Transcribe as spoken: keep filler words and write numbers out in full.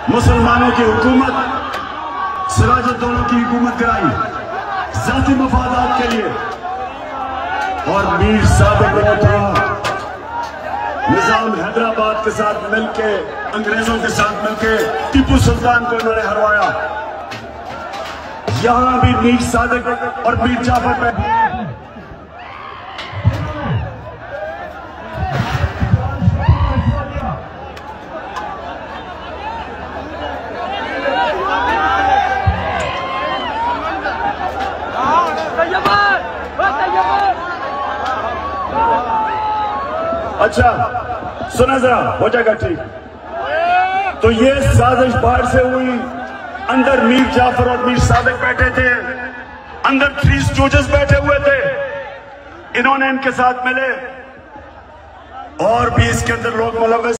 मुसलमानों की हुकूमत, सिराजुद्दौला की हुकूमत कराई जाती मफादात के लिए। और मीर सादिक ने था निजाम हैदराबाद के साथ मिलके, अंग्रेजों के साथ मिलके टीपू सुल्तान को उन्होंने हरवाया। यहां भी मीर सादिक और मीर जाफर पे अच्छा सुना जरा, हो जाएगा ठीक। तो ये साजिश बाहर से हुई, अंदर मीर जाफर और मीर सादिक बैठे थे, अंदर थ्री स्टूजेस बैठे हुए थे, इन्होंने इनके साथ मिले और भी इसके अंदर लोग मुलव्वस